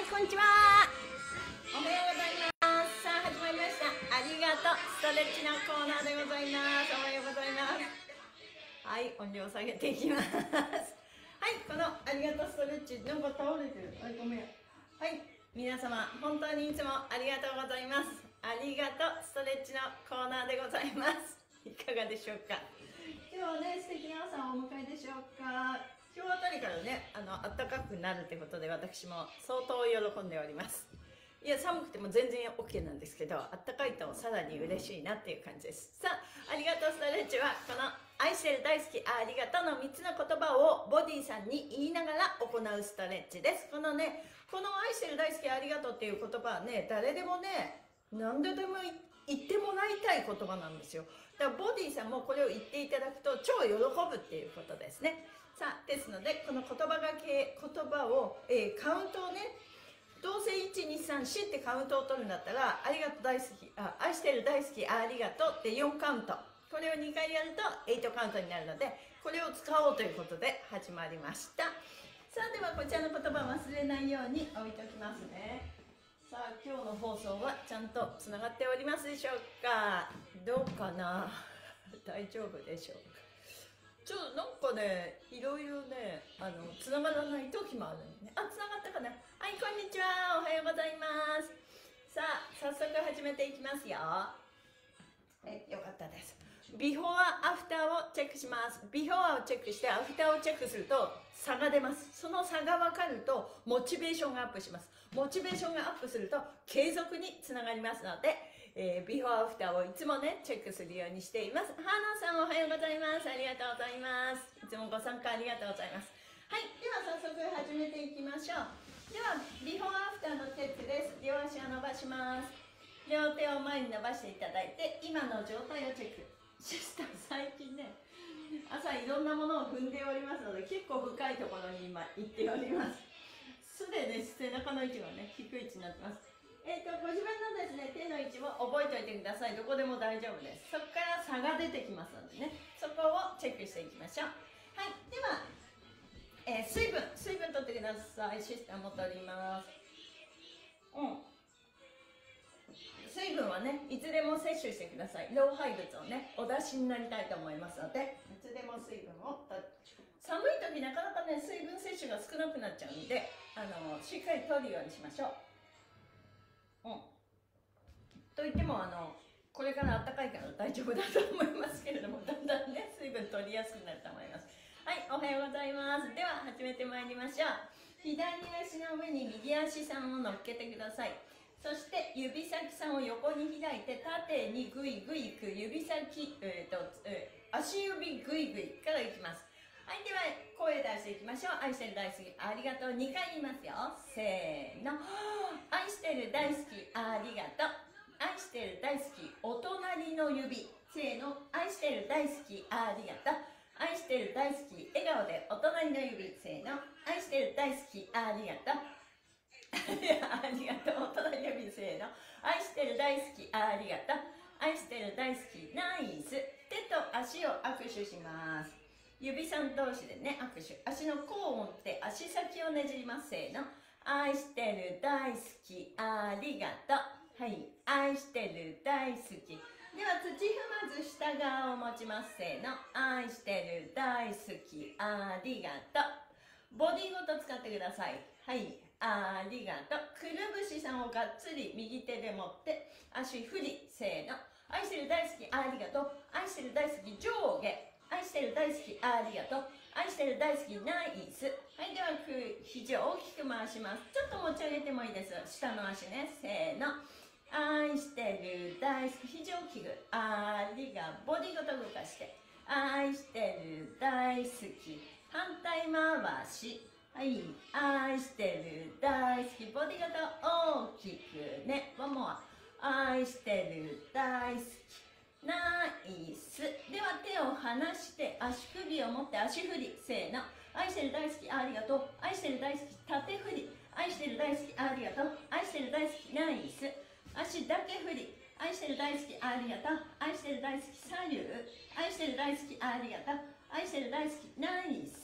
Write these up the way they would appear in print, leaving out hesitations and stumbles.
い、こんにちは。おはようございます。さあ、始まりました。ありがとう。ストレッチのコーナーでございます。おはようございます。はい、音量下げていきます。はい、このありがとうストレッチ、なんか倒れてる。はい、ごめん。はい、皆様、本当にいつもありがとうございます。ありがとうストレッチのコーナーでございます。いかがでしょうか。今日はね、素敵な朝をお迎えでしょうか。今日あたりからね、暖かくなるってことで、私も相当喜んでおります。いや、寒くても全然 OK なんですけど、暖かいとさらに嬉しいなっていう感じです。さあ、ありがとうストレッチは、この愛してる大好きありがとうの3つの言葉をボディさんに言いながら行うストレッチです。この愛してる大好きありがとうっていう言葉はね、誰でもね、何でも言ってもらいたい言葉なんですよ。だからボディさんもこれを言っていただくと超喜ぶっていうことですね。さあ、ですのでこの言葉を、カウントをね、どうせ1234ってカウントを取るんだったら、ありがとう大好き、愛してる大好きありがとうって4カウント、これを2回やると8カウントになるので、これを使おうということで始まりました。さあ、ではこちらの言葉を忘れないように置いておきますね。さあ、今日の放送はちゃんとつながっておりますでしょうか。どうかな大丈夫でしょうか。なんかね、いろいろね、つながらない時もあるんでね。あ、つながったかな。はい、こんにちは。おはようございます。さあ、早速始めていきますよ。よかったです。ビフォーアフターをチェックします。ビフォーをチェックしてアフターをチェックすると差が出ます。その差が分かるとモチベーションがアップします。モチベーションがアップすると継続につながりますので、ビフォーアフターをいつもねチェックするようにしています。ハナさんおはようございます。ありがとうございます。いつもご参加ありがとうございます。はい、では早速始めていきましょう。ではビフォーアフターのチェックです。両足を伸ばします。両手を前に伸ばしていただいて、今の状態をチェック。シスター最近ね、朝いろんなものを踏んでおりますので、結構深いところに今行っております。すでに背中の位置がね、低い位置になってます。ご自分のですね、手の位置も覚えておいてください。どこでも大丈夫です。そこから差が出てきますのでね、そこをチェックしていきましょう。はい、では、水分取ってください。シスターも取ります。水分はね、いつでも摂取してください。老廃物をね、お出しになりたいと思いますので、いつでも水分を取る。寒い時なかなかね、水分摂取が少なくなっちゃうんで、しっかり取るようにしましょう。といってもこれから暖かいから大丈夫だと思いますけれども、だんだんね、水分取りやすくなると思います。はい、おはようございます。では始めてまいりましょう。左足の上に右足さんを乗っけてください。そして指先さんを横に開いて縦にグイグイいく。指先、足指グイグイからいきます。はい、では声出していきましょう。愛してる大好きありがとう2回言いますよ。せーの。愛してる大好きありがとう。愛してる大好きお隣の指。せーの。愛してる大好きありがとう。愛してる大好き笑顔でお隣の指。せーの。愛してる大好きありがとう。ありがとう。お隣指せーの。愛してる大好きありがとう。愛してる大好きナイス。手と足を握手します。指さん同士でね、握手。足の甲を持って足先をねじります。せーの。愛してる大好きありがとう。はい、愛してる大好き。では土踏まず下側を持ちます。せーの。愛してる大好きありがとう。ボディごと使ってください。はい、ありがとう。くるぶしさんをがっつり右手で持って足振り。せーの。愛してる大好きありがとう。愛してる大好き上下。愛してる大好きありがとう。愛してる大好きナイス。はい、では肘を大きく回します。ちょっと持ち上げてもいいです。下の足ね。せーの。愛してる大好き肘を大きくありがボディごと動かして愛してる大好き反対回し。はい、愛してる大好きボディごと大きくね。ももは愛してる大好きナイス。では手を離して足首を持って足振り。せーの。愛してる大好きありがとう。愛してる大好き縦振り。愛してる大好きありがとう。愛してる大好きナイス。足だけ振り。愛してる大好きありがとう。愛してる大好き左右。愛してる大好きありがとう。愛してる大好きナイス。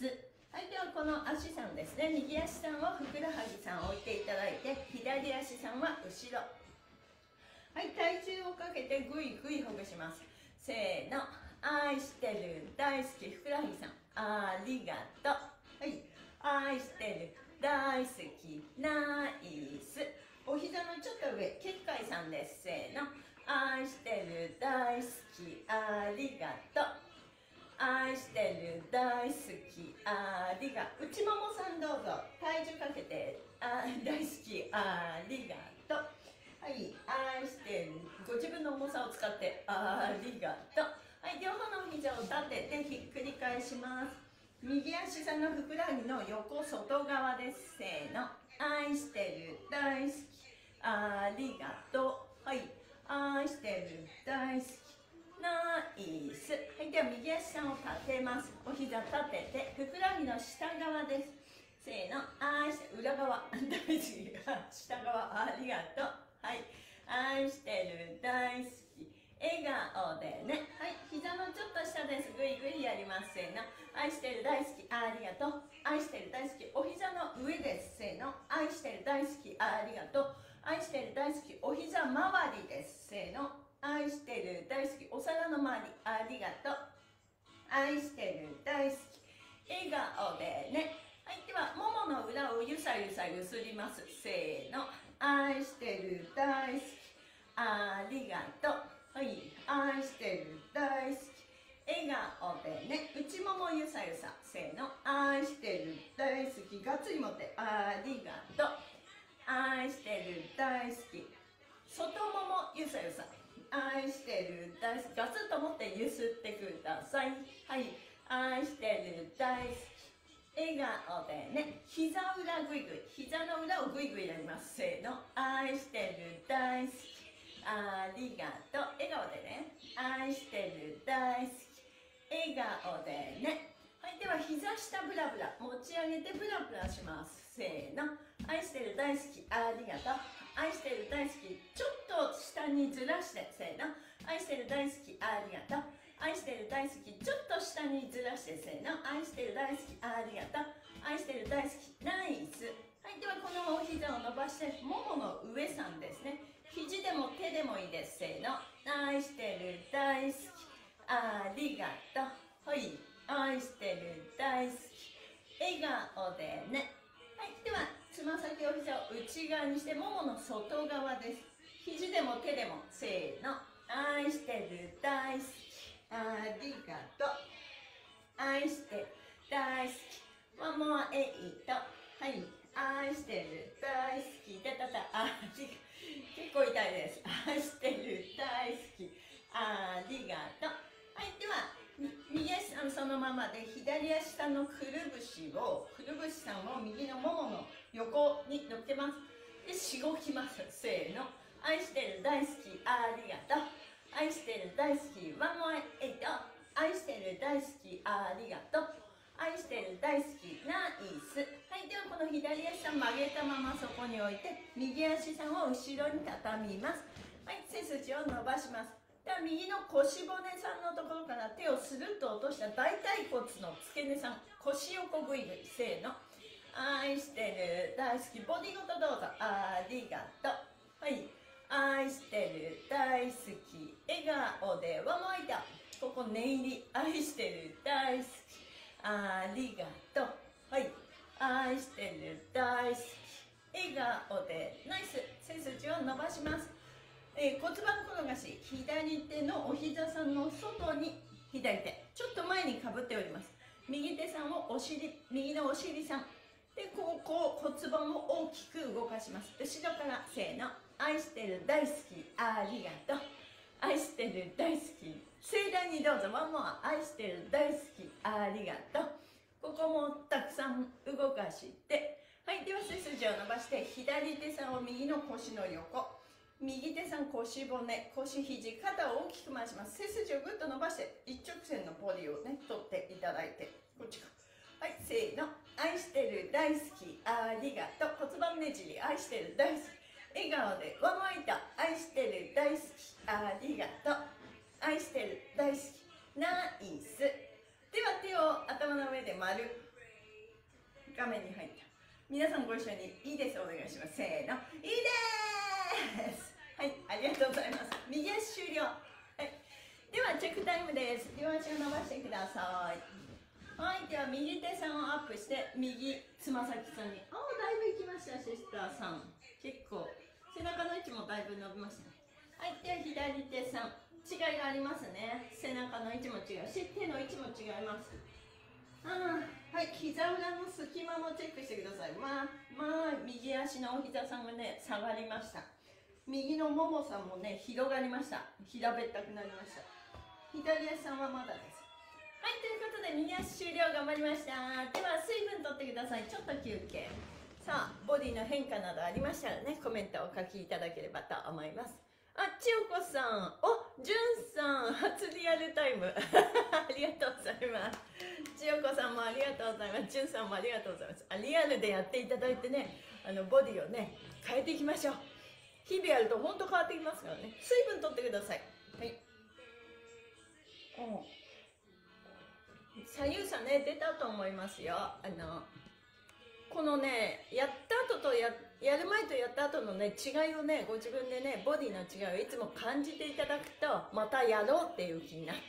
はい、ではこの足さんですね、右足さんはふくらはぎさん置いていただいて、左足さんは後ろ。はい、体重をかけてぐいぐいほぐします。せーの、愛してる、大好き、ふくらはぎさん、ありがとう。はい、愛してる、大好き、ナイス。お膝のちょっと上、結界さんです。せーの、愛してる、大好き、ありがとう。愛してる、大好き、ありがとう。内ももさんどうぞ。体重かけて、大好き、ありがとう。はい、愛してる。ご自分の重さを使って、ありがとう。はい、両方の膝を立ててひっくり返します。右足さんのふくらはぎの横外側です。せーの。愛してる、大好き、ありがとう。はい、愛してる、大好き。ナイス。はい、では右足さんを立てます。お膝立てて、ふくらはぎの下側です。せーの、愛して、裏側、大好き、下側、ありがとう。はい、愛してる、大好き。笑顔でね。はい、膝のちょっと下です。ぐいぐいやります。せーの、愛してる、大好き、ありがとう。愛してる、大好き。お膝の上です。せーの、愛してる、大好き、ありがとう。愛してる、大好き。お膝周りです。せーの、愛してる、大好き。お皿の周り、ありがとう。愛してる、大好き。笑顔でね。はい、では、ももの裏をゆさゆさゆすります。せーの、愛してる、大好き。ありがとう。はい、愛してる、大好き。笑顔でね。内ももゆさゆさ。せーの、愛してる、大好き。がっつり持って、ありがとう。愛してる、大好き。外ももゆさゆさ。愛してる、大好き。ガツッと持ってゆすってください。はい、愛してる、大好き。笑顔でね。膝裏ぐいぐい。膝の裏をぐいぐいやります。せーの、愛してる、大好き。ありがとう。笑顔でね。愛してる、大好き。笑顔でね。はい、では膝下ブラブラ持ち上げてブラブラします。せーの、愛してる、大好き、ありがとう。愛してる、大好き。ちょっと下にずらして。せーの、愛してる、大好き、ありがとう。愛してる、大好き。ちょっと下にずらして。せーの、愛してる、大好き、ありがとう。愛してる、大好き、ナイス。はい、ではこのお膝を伸ばしてももの上さんですね。肘でも手でもいいです。せーの、愛してる、大好き、ありがとう。はい、愛してる、大好き。笑顔でね。はい、ではつま先お膝を内側にしてももの外側です。肘でも手でも。せーの、愛してる、大好き、ありがとう。愛してる、大好き。ワンモアエイト。はい、愛してる、大好き。たたた、ありがとう。結構痛いです。愛してる、大好き、ありがとう。はい、では右足さんそのままで、左足さんのくるぶしさんを右のももの横に乗っけます。で、しごきます。せーの、愛してる、大好き、ありがとう。愛してる、大好き、ワンモアエイト。愛してる、大好き、ありがとう。愛してる、大好き、ナイス。はい、ではこの左足さん曲げたままそこに置いて、右足さんを後ろに畳みます。はい、背筋を伸ばします。では右の腰骨さんのところから手をスルッと落とした大腿骨の付け根さん、腰横ぐいぐい。せーの、愛してる、大好き。ボディごとどうぞ。ありがとう。はい、愛してる、大好き。笑顔でワンモアイタ。ここ念入り。愛してる、大好き、ありがとう。はい、愛してる、大好き。笑顔でナイス。背筋を伸ばします。骨盤転がし、左手のお膝さんの外に左手、ちょっと前にかぶっております。右手さんを右のお尻さんで、こう骨盤を大きく動かします。後ろからせーの、愛してる、大好き、ありがとう。愛してる、大好き。盛大にどうぞ。ワンモア。愛してる、大好き、ありがとう。ここもたくさん動かして、はい、では背筋を伸ばして、左手さんを右の腰の横、右手さん腰骨、腰肘、肩を大きく回します。背筋をぐっと伸ばして一直線のボディをね取っていただいて、こっちか。はい、せーの、愛してる、大好き、ありがとう。骨盤ねじり、愛してる、大好き。笑顔でワンモアイト。愛してる、大好き、ありがとう。愛してる、大好き、ナイス。では手を頭の上で丸。 画面に入った。皆さんご一緒にいいです、お願いします。せーの、いいです。はい、ありがとうございます。右足終了。はい、ではチェックタイムです。両足を伸ばしてください。はい、では右手さんをアップして右つま先さんに、だいぶいきました。シスターさん、結構背中の位置もだいぶ伸びましたね。はい、では左手さん、違いがありますね。背中の位置も違うし、手の位置も違います。はい、膝裏の隙間もチェックしてください。右足のお膝さんがね、下がりました。右のももさんもね、広がりました。平べったくなりました。左足さんはまだです。はい、ということで右足終了、頑張りました。では水分取ってください。ちょっと休憩。さあ、ボディの変化などありましたらね、コメントをお書きいただければと思います。千代子さん、じゅんさん、初リアルタイムありがとうございます。千代子さんもありがとうございます。じゅんさんもありがとうございます。リアルでやっていただいてね、ボディをね、変えていきましょう。日々やると本当変わってきますからね。水分取ってください。はい。左右差ね、出たと思いますよ。このね、やった後とやる前とやった後のね、違いをね、ご自分でね、ボディの違いをいつも感じていただくと、またやろうっていう気になって、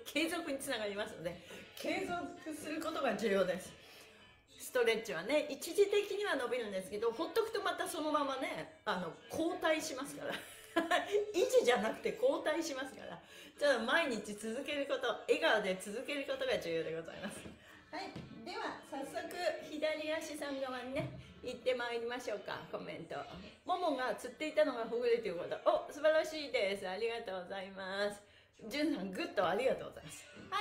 継続につながりますので、継続することが重要です。ストレッチはね、一時的には伸びるんですけど、ほっとくとまたそのままね、後退しますから。維持じゃなくて後退しますから、じゃあ毎日続けること、笑顔で続けることが重要でございます。はい、では早速左足さん側にね行ってまいりましょうか。コメント、ももがつっていたのがほぐれていること、素晴らしいです。ありがとうございます。じゅんさんグッドありがとうございます。はい、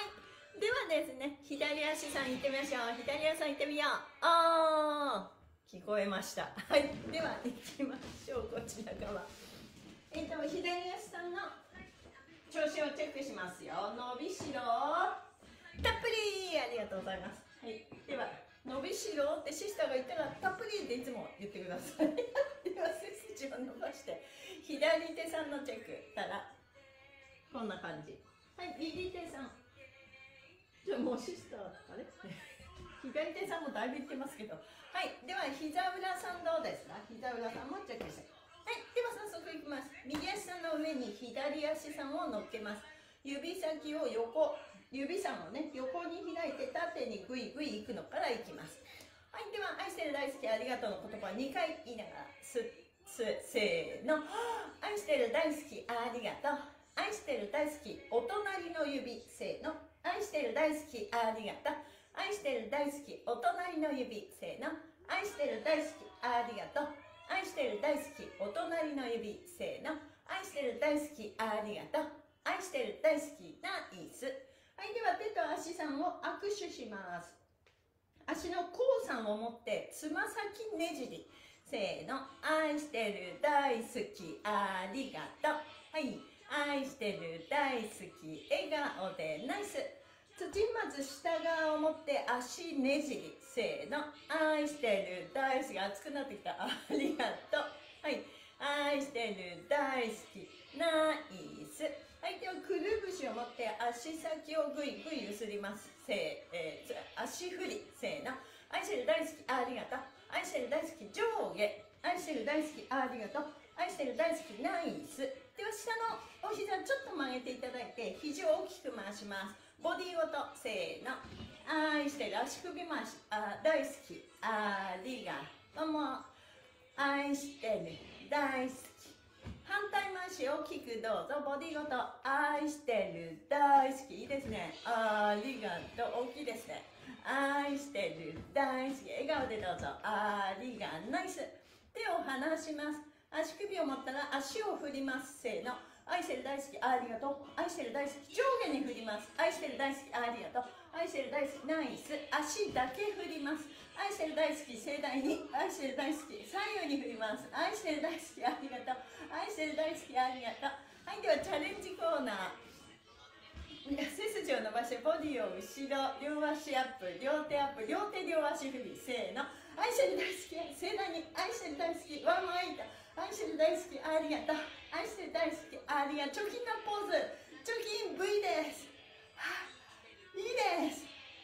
ではですね、左足さん行ってみましょう。左足さん行ってみよう。聞こえました。はい、では行きましょう。こちら側、左足さんの調子をチェックしますよ。伸びしろたっぷり、ありがとうございます。はい、では伸びしろってシスターが言ったらたっぷりっていつも言ってください。では背筋を伸ばして左手さんのチェックたらこんな感じ。はい、右手さん、じゃあもうシスターあれ左手さんもだいぶいってますけど、はい、では膝裏さんどうですか。膝裏さんもチェックして、はい、では早速いきます。右足さんの上に左足さんを乗っけます。指先を指さんをね、横に開いて縦にグイグイいくのからいきます。はい、では愛してる大好きありがとうの言葉2回言いながらせーの。愛してる大好きありがとう。愛してる大好きお隣の指、せーの。愛してる大好きありがとう。愛してる大好きお隣の指、せーの。愛してる大好きありがとう。愛してる大好きお隣の指、せーの。愛してる大好きありがとう。愛してる大好きナイス。はい、では手と足さんを握手します。足の甲さんを持ってつま先ねじり、せーの。愛してる大好きありがとう。はい、愛してる大好き笑顔でナイス。まず下側を持って足ねじり、せーの。愛してる大好き、熱くなってきた、ありがとう。はい、愛してる大好きナイス。はい、ではくるぶしを持って足先をぐいぐいゆすります。足振り、せーの。愛してる大好きありがとう。愛してる大好き上下、愛してる大好きありがとう。愛してる大好きナイス。では下のお膝ちょっと曲げていただいて肘を大きく回します。ボディごと、せーの。愛してる足首回し、大好きありがとう。もう愛してる大好き。反対回し大きくどうぞ。ボディごと愛してる大好き、いいですね。ありがとう、大きいですね。愛してる大好き、笑顔でどうぞ。ありがナイス。手を離します。足首を持ったら足を振ります。せーの。愛してる大好きありがとう。愛してる大好き上下に振ります。愛してる大好きありがとう。愛してる大好きナイス。足だけ振ります。愛してる大好き盛大に。愛してる大好き左右に振ります。愛してる大好きありがとう。愛してる大好きありがとう。はい、ではチャレンジコーナー、背筋を伸ばしてボディを後ろ、両足アップ、両手アップ、両手両足振り、せーの。愛してる大好き盛大に。愛してる大好きワンマイト。愛してる大好きありがとう。愛してる大好きありがとう。貯金のポーズ、貯金 V です。いいです。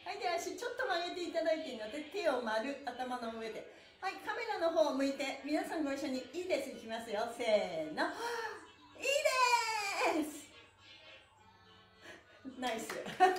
はい、で足ちょっと曲げていただいていいので、手を丸、頭の上で。はい、カメラの方を向いて、皆さんご一緒にいいです。いきますよ。せーの。いいです。ナイス。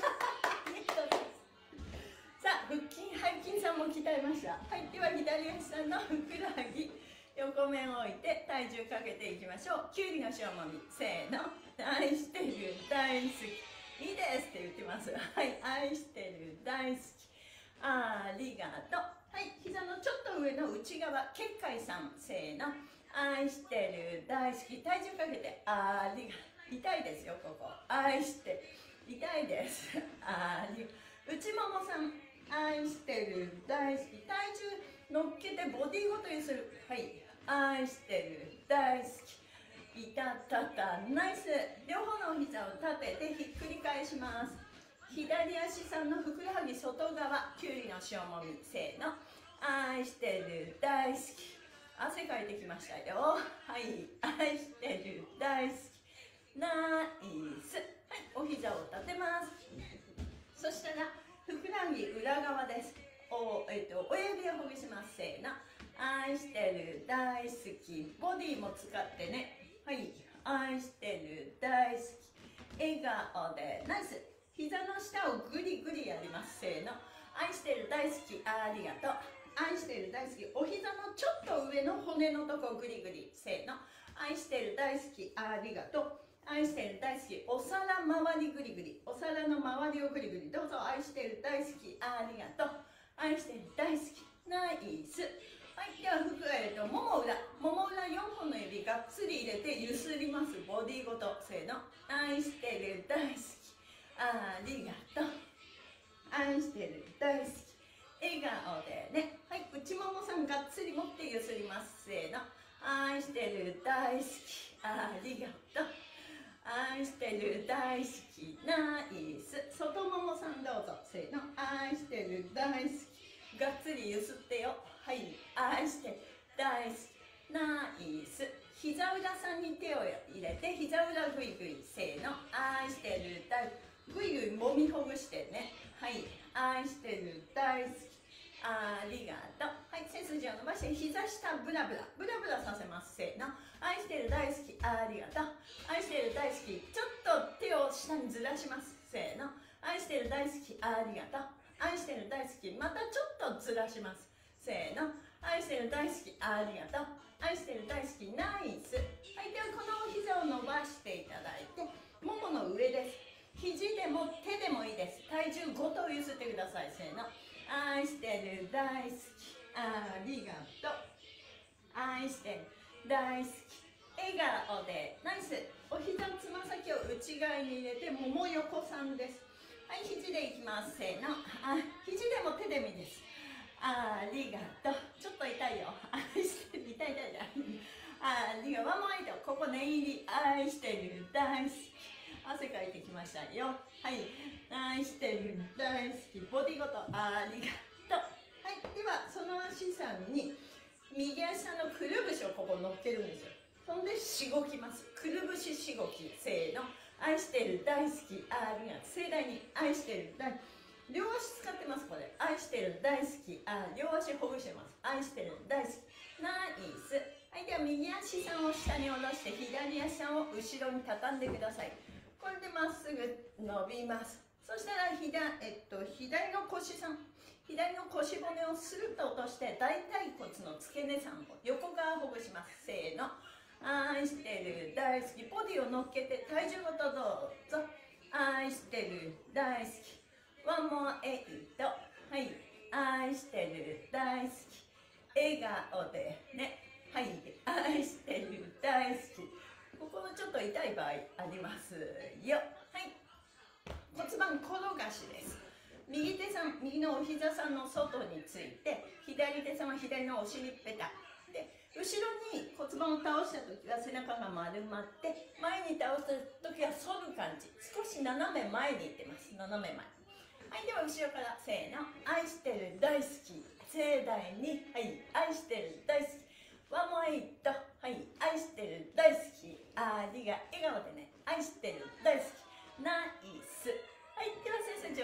さあ、腹筋、背筋さんも鍛えました。はい、では左足さんのふくらはぎ、横面を置いて体重かけていきましょう。きゅうりの塩もみ、せーの。愛してる、大好き。いいですって言ってます。はい、愛してる、大好き。ありがとう。はい、膝のちょっと上の内側、結界さん、せーの。愛してる、大好き。体重かけて、ありがとう。痛いですよ、ここ。愛してる。痛いです。ありがとう。内ももさん、愛してる、大好き。体重乗っけてボディごとにする。はい。愛してる、大好き。いたたた、ナイス。両方のお膝を立ててひっくり返します。左足さんのふくらはぎ外側、きゅうりの塩もみ、せーの。愛してる、大好き。汗かいてきましたよ。はい。愛してる、大好き。ナイス。はい。お膝を立てます。そしたら、ふくらはぎ裏側です。親指をほぐします。せーの。愛してる、大好き。ボディも使ってね。はい。愛してる、大好き。笑顔で、ナイス。膝の下をグリグリやります。せーの。愛してる、大好き。ありがとう。愛してる、大好き。お膝のちょっと上の骨のとこグリグリ。せーの。愛してる、大好き。ありがとう。愛してる、大好き。お皿周りグリグリ。お皿の周りをグリグリ。どうぞ。愛してる、大好き。ありがとう。愛してる、大好き。ナイス。はい、ではもも裏4本の指がっつり入れてゆすります。ボディごと。せーの。愛してる、大好き。ありがとう。愛してる、大好き。笑顔でね。はい、内ももさんがっつり持ってゆすります。せーの。愛してる、大好き。ありがとう。愛してる、大好き。ナイス。外ももさんどうぞ。せーの。愛してる、大好き。がっつりゆすってよ。はい。愛してる、大好き。ナイス。膝裏さんに手を入れて、膝裏グイグイ。せーの。愛してる、大好き。ぐいぐいもみほぐしてね。はい。愛してる、大好き。ありがとう。はい。背筋を伸ばして、膝下ブラブラ。ブラブラさせます。せーの。愛してる、大好き。ありがとう。愛してる、大好き。ちょっと手を下にずらします。せーの。愛してる、大好き。ありがとう。愛してる、大好き。またちょっとずらします。せーの。愛してる、大好き。ありがとう。愛してる、大好き。ナイス。はい。では、このお膝を伸ばしていただいて、ももの上です。肘でも手でもいいです。体重ごと揺すってください。せーの。愛してる、大好き。ありがとう。愛してる、大好き。笑顔で、ナイス。お膝つま先を内側に入れて、もも横さんです。はい、肘でいきます。せーの。肘でも手でもいいです。ありがとう。ちょっと痛いよ。愛してる、痛い痛い痛い。ありがとう。ワンモアイト。ここ念入り。愛してる、大好き。汗かいてきましたよ。はい。愛してる、大好き。ボディごと、ありがとう。はい。では、その足さんに、右足さんのくるぶしをここ乗っけるんですよ。そんで、しごきます。くるぶししごき。せーの。愛してる、大好き。ありがとう。盛大に、愛してる、大好き。両足使ってます、これ。愛してる、大好き。両足ほぐしてます。愛してる、大好き。ナイス。はい。では、右足さんを下に下ろして、左足さんを後ろに畳んでください。これでまっすぐ伸びます。そしたら左の腰さん、左の腰骨をスルッと落として、大腿骨の付け根さんを横側ほぐします。せーの。愛してる、大好き。ボディを乗っけて体重ごとどうぞ。愛してる、大好き。ワンモアエイト。はい。愛してる、大好き。笑顔でね。はい。愛してる、大好き。ここのちょっと痛い場合ありますよ。はい。骨盤転がしです。右手さん、右のお膝さんの外について、左手さんは左のお尻ペタ。で、後ろに骨盤を倒したときは背中が丸まって、前に倒すときは反る感じ。少し斜め前にいってます。斜め前。はい、では後ろからせーの。愛してる、大好き。盛大に。はい。愛してる、大好き。ワンモアイト。はい。愛してる、大好き。ありが、笑顔でね。愛してる、大好き。ナイス。はい。では背筋を伸ばして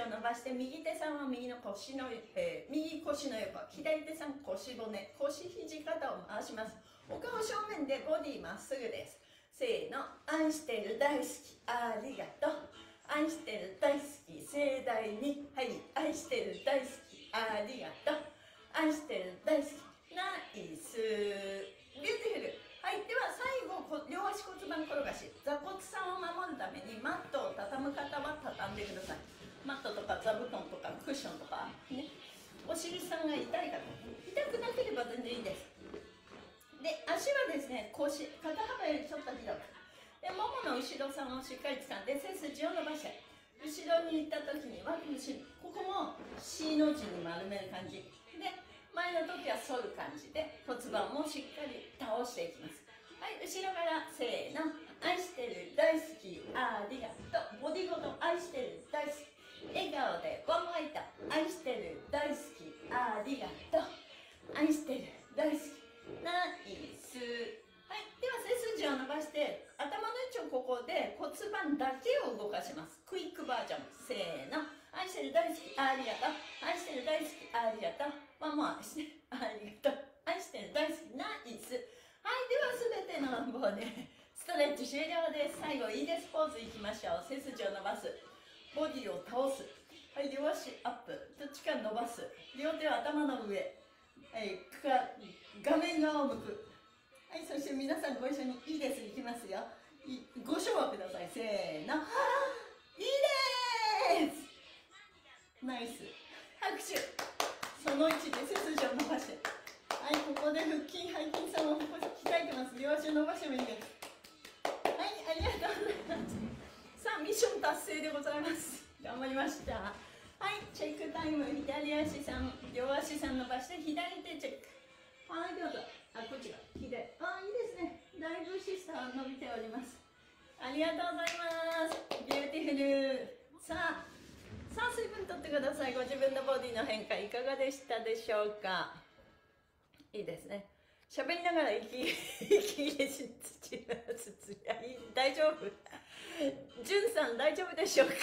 して右手さんは右腰の横、左手さん腰骨、腰肘肩を回します。お顔正面でボディまっすぐです。せーの、愛してる大好きありがとう、愛してる大好き盛大に、はい、愛してる大好きありがとう、愛してる大好きナイスビューティフル。はい、では最後両足骨盤転がし、座骨さんを守るためにマットを畳む方は畳んでください。マットとか座布団とかクッションとかね、お尻さんが痛い方、痛くなければ全然いいです。で、足はですね、肩幅よりちょっと広くで、ももの後ろさんをしっかり掴んで背筋を伸ばして、後ろに行った時にはここも C の字に丸める感じで、前の時は反る感じで骨盤もしっかり倒していきます。はい、後ろからせーの、愛してる大好きありがとう、ボディごと愛してる大好き、笑顔でワンワイト、愛してる大好きありがとう、愛してる大好きナイス。はい、では背筋を伸ばして頭の位置をここで骨盤だけを動かします。クイックバージョン。せーの、愛してる大好きありがとう、愛してる大好きありがとう、ワンモアですね、ありがとう、愛してる大好きナイス。はい、では全てのもうねストレッチ終了です。最後いいですポーズいきましょう。背筋を伸ばす、ボディを倒す、はい、両足アップ、どっちか伸ばす、両手は頭の上、はい、画面側を向く。はい、そして皆さんご一緒にいいですいきますよ。ご唱和ください。せーの、いいですナイス拍手。その位置で背筋を伸ばして、はい、ここで腹筋背筋さんを鍛えてます。両足を伸ばしてもいいです。はい、ありがとうございます。さあミッション達成でございます。頑張りました。はい、チェックタイム。左足さん、両足さん伸ばして左手チェック。はい、どうぞ。あ、こっちが左。あ、いいですね。だいぶシスター伸びております。ありがとうございます。ビューティフル。さあ水分とってください。ご自分のボディの変化いかがでしたでしょうか。いいですね。喋りながら息入れしつつ、大丈夫？じゅんさん大丈夫でしょうか？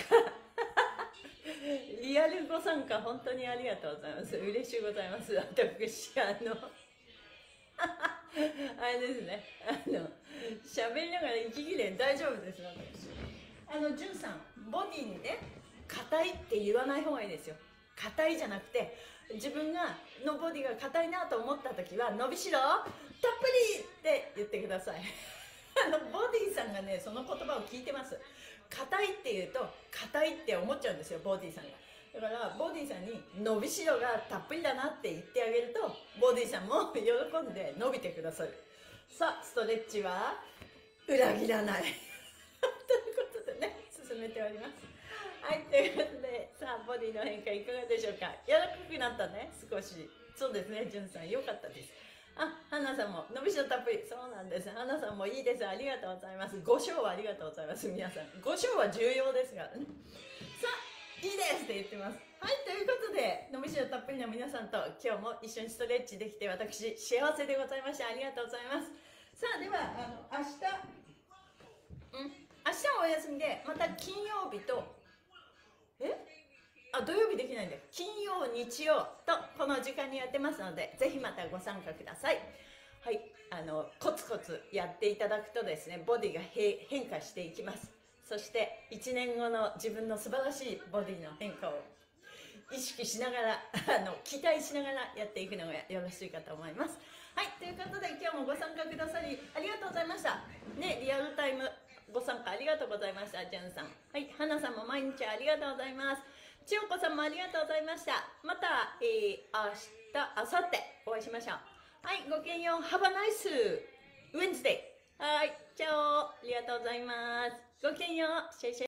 リアルご参加本当にありがとうございます。嬉しいございます。私あれですね、喋りながら息切れ大丈夫です。私じゅんさんボディにね硬いって言わない方がいいですよ。硬いじゃなくて、自分のボディが硬いなと思った時は伸びしろたっぷりって言ってください。ボディさんがねその言葉を聞いてます。硬いって言うと硬いって思っちゃうんですよ、ボディさんが。だからボディさんに伸びしろがたっぷりだなって言ってあげると、ボディさんも喜んで伸びてくださる。さあストレッチは裏切らないということでね進めております。はい、ということで、さあボディの変化いかがでしょうか。柔らかくなったね、少し。そうですね、じゅんさんよかったです。あ、花さんも伸びしろたっぷり。そうなんです。花さんもいいです。ありがとうございます。ご賞はありがとうございます。皆さんご賞は重要ですからね。さあいいですって言ってます。はい、ということで伸びしろたっぷりの皆さんと今日も一緒にストレッチできて私幸せでございました。ありがとうございます。さあでは明日はお休みで、また金曜日と土曜日できないんで、金曜日曜とこの時間にやってますので、ぜひまたご参加ください。はい、コツコツやっていただくとですね、ボディが変化していきます。そして1年後の自分の素晴らしいボディの変化を意識しながら期待しながらやっていくのがよろしいかと思います。はい、ということで今日もご参加くださりありがとうございましたね。リアルタイムご参加ありがとうございました。ジャンさん、はい、花さんも毎日ありがとうございます。千代子さんもありがとうございました。また、明日、明後日お会いしましょう。はい、ごきげんよう。Have a nice Wednesday。はい、チャオ。ありがとうございます。ごきげんよう。シェイシェイ。